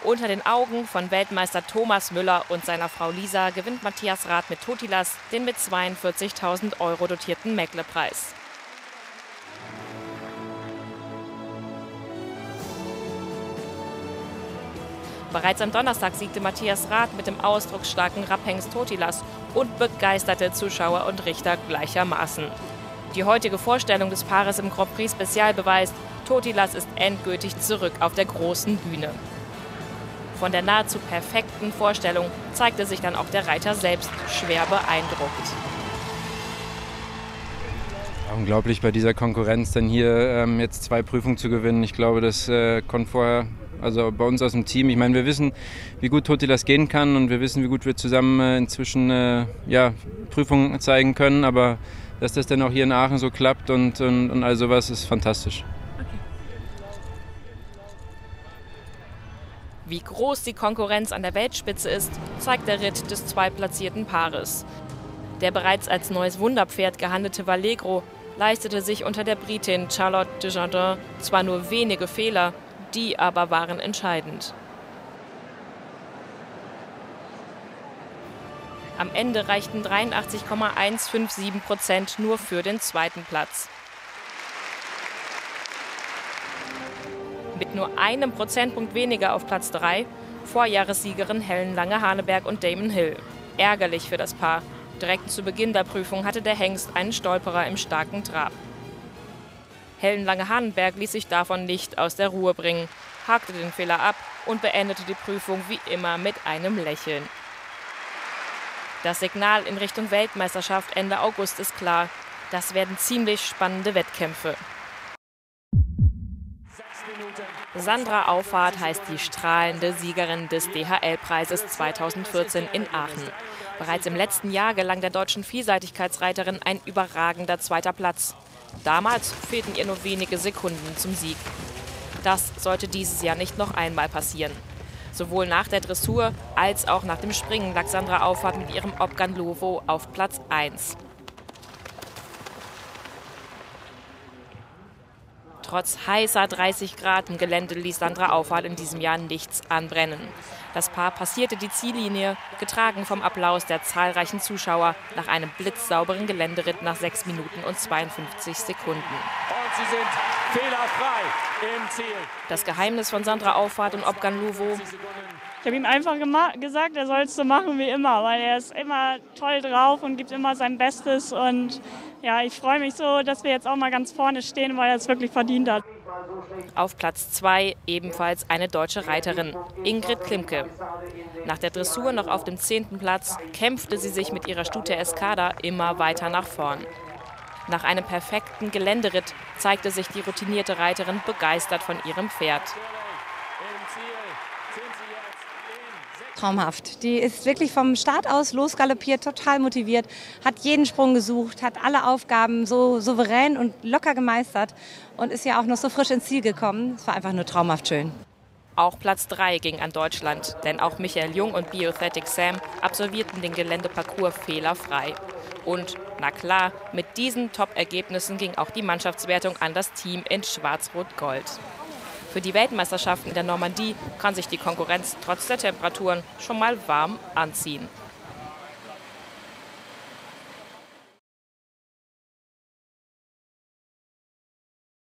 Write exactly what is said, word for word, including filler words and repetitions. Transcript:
Unter den Augen von Weltmeister Thomas Müller und seiner Frau Lisa gewinnt Matthias Rath mit Totilas den mit zweiundvierzigtausend Euro dotierten Meckle-Preis. Bereits am Donnerstag siegte Matthias Rath mit dem ausdrucksstarken Rapphengst Totilas und begeisterte Zuschauer und Richter gleichermaßen. Die heutige Vorstellung des Paares im Grand Prix Special beweist, Totilas ist endgültig zurück auf der großen Bühne. Von der nahezu perfekten Vorstellung zeigte sich dann auch der Reiter selbst schwer beeindruckt. Unglaublich, bei dieser Konkurrenz dann hier ähm, jetzt zwei Prüfungen zu gewinnen. Ich glaube, das äh, konnte vorher, also bei uns aus dem Team, ich meine, wir wissen, wie gut Totilas gehen kann und wir wissen, wie gut wir zusammen äh, inzwischen äh, ja, Prüfungen zeigen können, aber dass das dann auch hier in Aachen so klappt und, und, und all sowas ist fantastisch. Wie groß die Konkurrenz an der Weltspitze ist, zeigt der Ritt des zweitplatzierten Paares. Der bereits als neues Wunderpferd gehandelte Vallegro leistete sich unter der Britin Charlotte Desjardins zwar nur wenige Fehler, die aber waren entscheidend. Am Ende reichten dreiundachtzig Komma hundertfünfundfünfzig Prozent nur für den zweiten Platz. Mit nur einem Prozentpunkt weniger auf Platz drei, Vorjahressiegerin Helen Lange-Haneberg und Damon Hill. Ärgerlich für das Paar. Direkt zu Beginn der Prüfung hatte der Hengst einen Stolperer im starken Trab. Helen Lange-Haneberg ließ sich davon nicht aus der Ruhe bringen, hakte den Fehler ab und beendete die Prüfung wie immer mit einem Lächeln. Das Signal in Richtung Weltmeisterschaft Ende August ist klar. Das werden ziemlich spannende Wettkämpfe. Sandra Auffahrt heißt die strahlende Siegerin des D H L-Preises zweitausendvierzehn in Aachen. Bereits im letzten Jahr gelang der deutschen Vielseitigkeitsreiterin ein überragender zweiter Platz. Damals fehlten ihr nur wenige Sekunden zum Sieg. Das sollte dieses Jahr nicht noch einmal passieren. Sowohl nach der Dressur als auch nach dem Springen lag Sandra Auffahrt mit ihrem Opgan Lovo auf Platz eins. Trotz heißer dreißig Grad im Gelände ließ Sandra Auffahrt in diesem Jahr nichts anbrennen. Das Paar passierte die Ziellinie, getragen vom Applaus der zahlreichen Zuschauer, nach einem blitzsauberen Geländeritt nach sechs Minuten und zweiundfünfzig Sekunden. Und sie sind fehlerfrei im Ziel. Das Geheimnis von Sandra Auffahrt und Opgan Lovo: Ich habe ihm einfach gesagt, er soll es so machen wie immer, weil er ist immer toll drauf und gibt immer sein Bestes. Und ja, ich freue mich so, dass wir jetzt auch mal ganz vorne stehen, weil er es wirklich verdient hat. Auf Platz zwei ebenfalls eine deutsche Reiterin, Ingrid Klimke. Nach der Dressur noch auf dem zehnten Platz kämpfte sie sich mit ihrer Stute Escada immer weiter nach vorn. Nach einem perfekten Geländeritt zeigte sich die routinierte Reiterin begeistert von ihrem Pferd. Traumhaft. Die ist wirklich vom Start aus losgaloppiert, total motiviert, hat jeden Sprung gesucht, hat alle Aufgaben so souverän und locker gemeistert und ist ja auch noch so frisch ins Ziel gekommen. Es war einfach nur traumhaft schön. Auch Platz drei ging an Deutschland, denn auch Michael Jung und Biothetic Sam absolvierten den Geländeparcours fehlerfrei. Und, na klar, mit diesen Top-Ergebnissen ging auch die Mannschaftswertung an das Team in Schwarz-Rot-Gold. Für die Weltmeisterschaften in der Normandie kann sich die Konkurrenz trotz der Temperaturen schon mal warm anziehen.